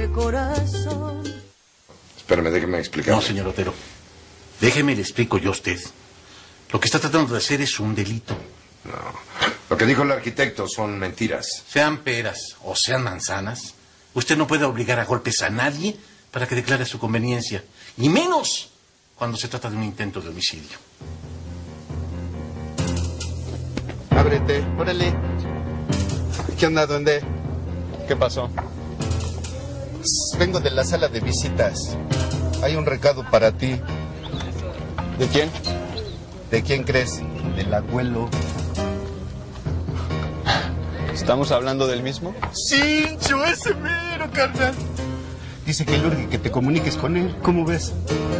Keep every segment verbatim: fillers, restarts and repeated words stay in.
corazón. Espérame, déjeme explicar. No, señor Otero. Déjeme, le explico yo a usted. Lo que está tratando de hacer es un delito. No. Lo que dijo el arquitecto son mentiras. Sean peras o sean manzanas, usted no puede obligar a golpes a nadie para que declare su conveniencia. Y menos cuando se trata de un intento de homicidio. Ábrete, órale. ¿Qué onda, duende? ¿Qué pasó? Vengo de la sala de visitas. Hay un recado para ti. ¿De quién? ¿De quién crees? Del abuelo. ¿Estamos hablando del mismo? Sí, yo ese mero, carnal. Dice que le urge que te comuniques con él. ¿Cómo ves?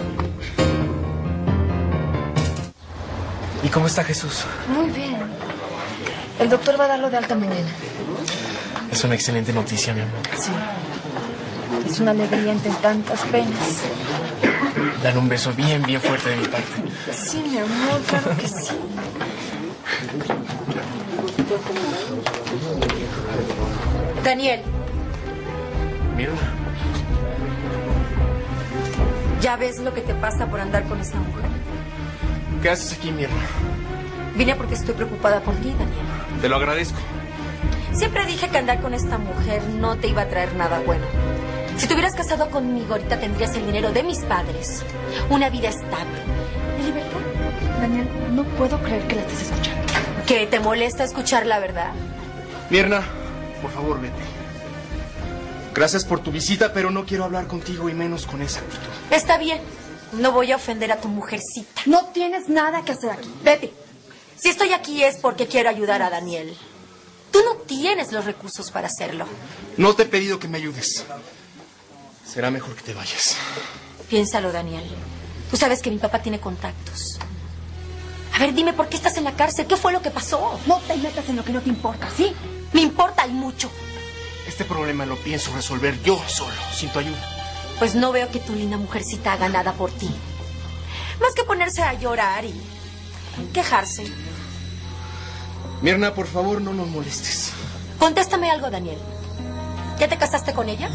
¿Y cómo está Jesús? Muy bien. El doctor va a darlo de alta mañana. Es una excelente noticia, mi amor. Sí. Es una alegría entre tantas penas. Dan un beso bien, bien fuerte de mi parte. Sí, mi amor, claro que sí. Daniel. Mira. ¿Ya ves lo que te pasa por andar con esa mujer? ¿Qué haces aquí, Mirna? Vine porque estoy preocupada por ti, Daniel. Te lo agradezco. Siempre dije que andar con esta mujer no te iba a traer nada bueno. Si te hubieras casado conmigo, ahorita tendrías el dinero de mis padres, una vida estable y libertad. Daniel, no puedo creer que la estés escuchando. ¿Que te molesta escuchar la verdad? Mirna, por favor, vete. Gracias por tu visita, pero no quiero hablar contigo y menos con esa actitud. Está bien. No voy a ofender a tu mujercita. No tienes nada que hacer aquí. Vete. Si estoy aquí es porque quiero ayudar a Daniel. Tú no tienes los recursos para hacerlo. No te he pedido que me ayudes. Será mejor que te vayas. Piénsalo, Daniel. Tú sabes que mi papá tiene contactos. A ver, dime, ¿por qué estás en la cárcel? ¿Qué fue lo que pasó? No te metas en lo que no te importa, ¿sí? Me importa y mucho. Este problema lo pienso resolver yo solo, sin tu ayuda. Pues no veo que tu linda mujercita haga nada por ti. Más que ponerse a llorar y quejarse. Mirna, por favor, no nos molestes. Contéstame algo, Daniel. ¿Ya te casaste con ella?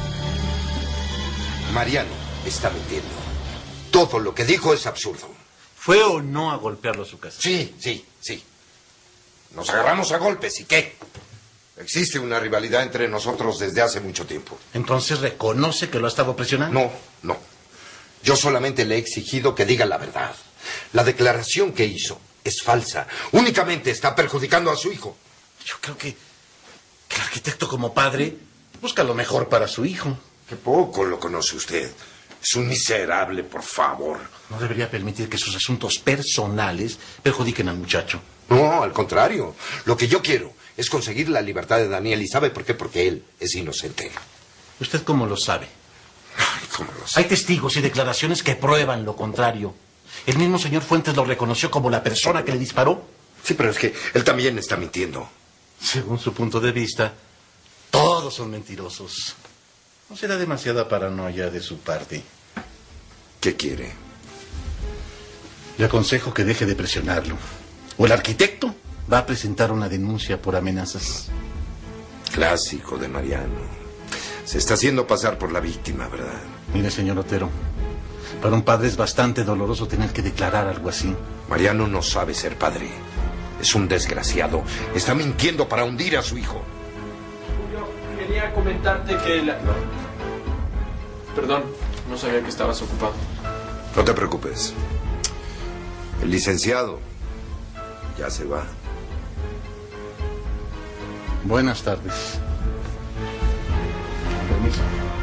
Mariano está mintiendo. Todo lo que dijo es absurdo. ¿Fue o no a golpearlo a su casa? Sí, sí, sí. Nos agarramos a golpes, ¿y qué? Existe una rivalidad entre nosotros desde hace mucho tiempo. ¿Entonces reconoce que lo ha estado presionando? No, no. Yo solamente le he exigido que diga la verdad. La declaración que hizo es falsa. Únicamente está perjudicando a su hijo. Yo creo que, que el arquitecto como padre busca lo mejor para su hijo. Qué poco lo conoce usted. Es un miserable, por favor. No debería permitir que sus asuntos personales perjudiquen al muchacho. No, al contrario. Lo que yo quiero es conseguir la libertad de Daniel. ¿Y sabe por qué? Porque él es inocente. ¿Usted cómo lo sabe? Ay, ¿cómo lo sabe? Hay testigos y declaraciones que prueban lo contrario. El mismo señor Fuentes lo reconoció como la persona que le disparó. Sí, pero es que él también está mintiendo. Según su punto de vista, todos son mentirosos. ¿No será demasiada paranoia de su parte? ¿Qué quiere? Le aconsejo que deje de presionarlo. O el arquitecto va a presentar una denuncia por amenazas. Clásico de Mariano. Se está haciendo pasar por la víctima, ¿verdad? Mire, señor Otero, para un padre es bastante doloroso tener que declarar algo así. Mariano no sabe ser padre. Es un desgraciado. Está mintiendo para hundir a su hijo. Julio, quería comentarte que la... Perdón, no sabía que estabas ocupado. No te preocupes. El licenciado ya se va. Buenas tardes. Permiso.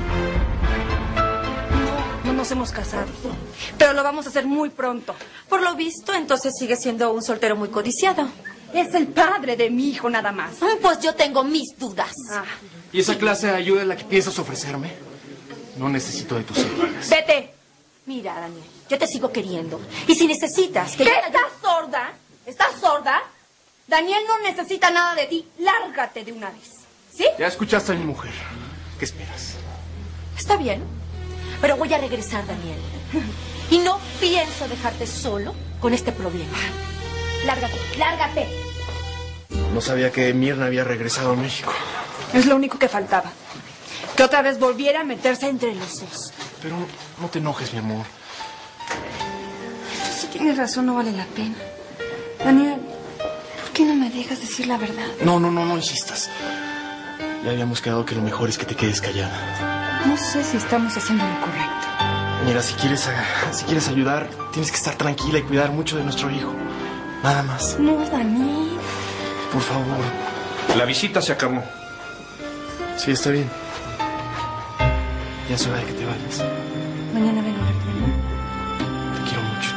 No, no nos hemos casado. Pero lo vamos a hacer muy pronto. Por lo visto, entonces sigue siendo un soltero muy codiciado. Es el padre de mi hijo nada más. Pues yo tengo mis dudas. Ah. ¿Y esa clase de ayuda es la que piensas ofrecerme? No necesito de tus ayudas. ¡Vete! Mira, Daniel, yo te sigo queriendo. Y si necesitas que... ¿Qué? yo te ayude- ¿Estás sorda? ¿Estás sorda? Daniel no necesita nada de ti. Lárgate de una vez. ¿Sí? Ya escuchaste a mi mujer. ¿Qué esperas? Está bien, pero voy a regresar, Daniel. Y no pienso dejarte solo con este problema. Lárgate, lárgate. No sabía que Mirna había regresado a México. Es lo único que faltaba. que otra vez volviera a meterse entre los dos. Pero no te enojes, mi amor. Si tienes razón, no vale la pena. Daniel, ¿por qué no me dejas decir la verdad? No, no, no, no insistas. Ya habíamos quedado que lo mejor es que te quedes callada. No sé si estamos haciendo lo correcto. Mira, si quieres, si quieres ayudar, tienes que estar tranquila y cuidar mucho de nuestro hijo. Nada más. No, Daniel. Por favor. La visita se acabó. Sí, está bien. Ya es hora de que te vayas. Mañana vengo a verte, ¿no? Te quiero mucho.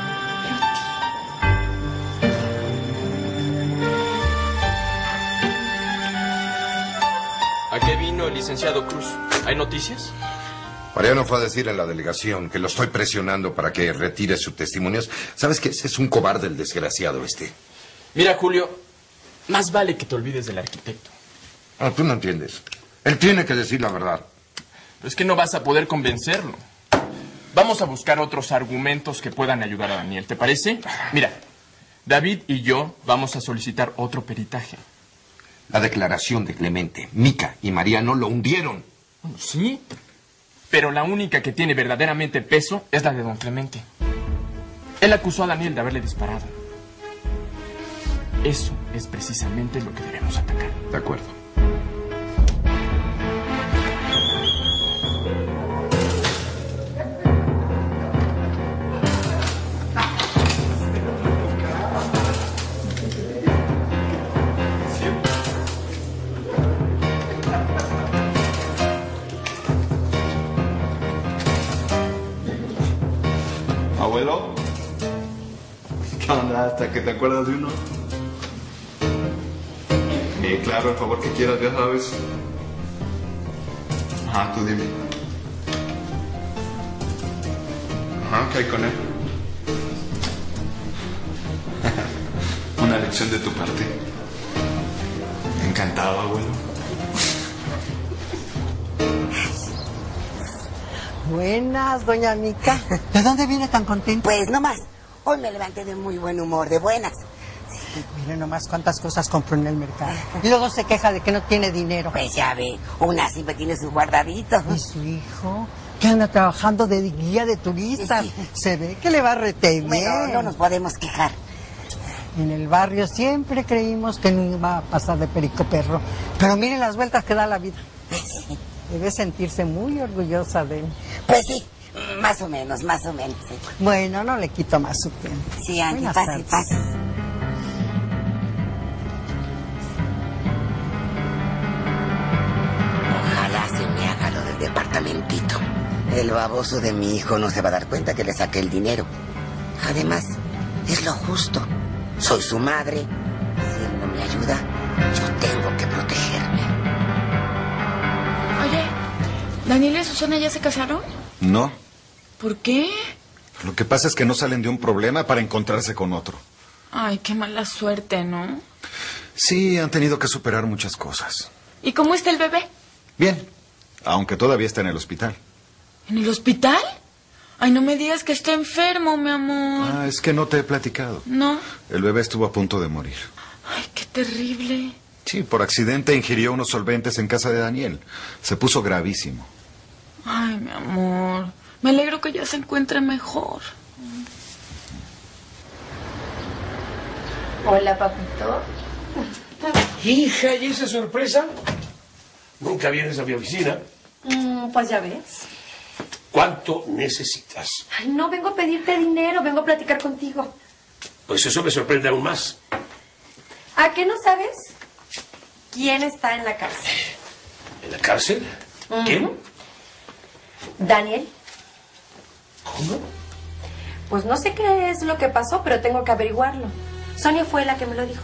¿A qué vino el licenciado Cruz? ¿Hay noticias? Mariano fue a decir en la delegación que lo estoy presionando para que retire sus testimonios. ¿Sabes qué? Es un cobarde el desgraciado este. Mira, Julio, más vale que te olvides del arquitecto. No, tú no entiendes. Él tiene que decir la verdad. Pero es que no vas a poder convencerlo. Vamos a buscar otros argumentos que puedan ayudar a Daniel, ¿te parece? Mira, David y yo vamos a solicitar otro peritaje. La declaración de Clemente, Mica y Mariano lo hundieron. Bueno, sí, pero la única que tiene verdaderamente peso es la de don Clemente. Él acusó a Daniel de haberle disparado. Eso es precisamente lo que debemos atacar. De acuerdo. Abuelo, ¿qué onda? ¿Hasta que te acuerdas de uno? Eh, claro, el favor que quieras, ya sabes. Ajá, tú dime. Ajá, ¿qué hay con él? Una lección de tu parte. Encantado, abuelo. Buenas, doña Mica. ¿De dónde viene tan contenta? Pues nomás, hoy me levanté de muy buen humor, de buenas. Mire nomás cuántas cosas compró en el mercado. Y luego se queja de que no tiene dinero. Pues ya ve, una siempre tiene su guardadito. ¿Y su hijo? Que anda trabajando de guía de turistas. Sí. Se ve que le va rete bien. Bueno, no nos podemos quejar. En el barrio siempre creímos que no iba a pasar de perico perro. Pero miren las vueltas que da la vida. Sí. Debe sentirse muy orgullosa de él. Pues sí, más o menos, más o menos. Sí. Bueno, no le quito más su tiempo. Sí, Angie, pase, pase. Ojalá se me haga lo del departamentito. El baboso de mi hijo no se va a dar cuenta que le saqué el dinero. Además, es lo justo. Soy su madre. Si él no me ayuda, yo tengo que protegerme. Oye, ¿Daniel y Susana ya se casaron? No. ¿Por qué? Lo que pasa es que no salen de un problema para encontrarse con otro. Ay, qué mala suerte, ¿no? Sí, han tenido que superar muchas cosas. ¿Y cómo está el bebé? Bien, aunque todavía está en el hospital. ¿En el hospital? Ay, no me digas que está enfermo, mi amor. Ah, es que no te he platicado. No. El bebé estuvo a punto de morir. Ay, qué terrible. Sí, por accidente ingirió unos solventes en casa de Daniel. Se puso gravísimo. Ay, mi amor. Me alegro que ya se encuentre mejor. Hola, papito. Hija, ¿y esa sorpresa? Nunca vienes a mi oficina. Mm, pues ya ves. ¿Cuánto necesitas? Ay, no vengo a pedirte dinero, vengo a platicar contigo. Pues eso me sorprende aún más. ¿A qué no sabes quién está en la cárcel? ¿En la cárcel? Uh-huh. ¿Quién? Daniel. ¿Cómo? Pues no sé qué es lo que pasó, pero tengo que averiguarlo. Sonia fue la que me lo dijo.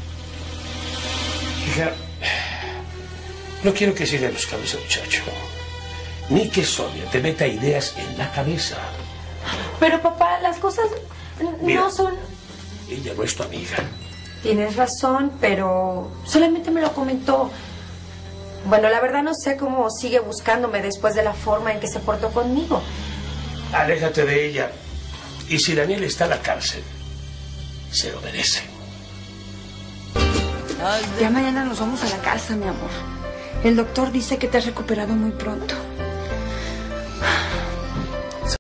Hija, no quiero que se le busque a ese muchacho. Ni que Sonia te meta ideas en la cabeza. Pero papá, las cosas Mira, no son... Ella no es tu amiga. Tienes razón, pero solamente me lo comentó. Bueno, la verdad no sé cómo sigue buscándome después de la forma en que se portó conmigo. Aléjate de ella. Y si Daniel está en la cárcel, se lo merece. Ya mañana nos vamos a la casa, mi amor. El doctor dice que te has recuperado muy pronto.